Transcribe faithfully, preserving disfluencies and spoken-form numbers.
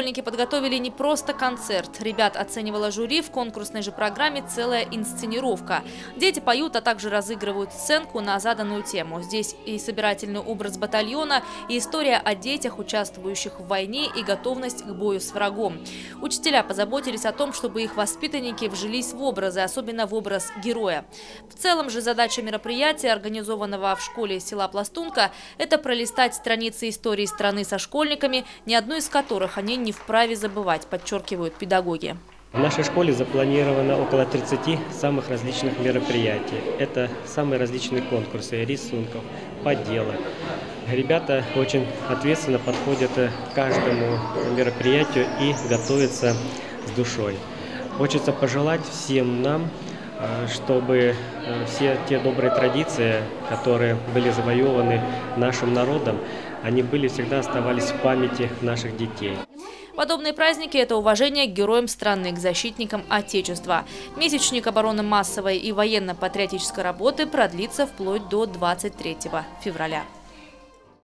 Школьники подготовили не просто концерт. Ребят оценивала жюри, в конкурсной же программе целая инсценировка. Дети поют, а также разыгрывают сценку на заданную тему. Здесь и собирательный образ батальона, и история о детях, участвующих в войне, и готовность к бою с врагом. Учителя позаботились о том, чтобы их воспитанники вжились в образы, особенно в образ героя. В целом же задача мероприятия, организованного в школе села Пластунка, это пролистать страницы истории страны со школьниками, ни одну из которых они не вправе забывать, подчеркивают педагоги. В нашей школе запланировано около тридцати самых различных мероприятий. Это самые различные конкурсы рисунков, поделок. Ребята очень ответственно подходят к каждому мероприятию и готовятся с душой. Хочется пожелать всем нам, чтобы все те добрые традиции, которые были завоеваны нашим народом, они были всегда оставались в памяти наших детей. Подобные праздники – это уважение к героям страны, к защитникам Отечества. Месячник обороны массовой и военно-патриотической работы продлится вплоть до двадцать третьего февраля.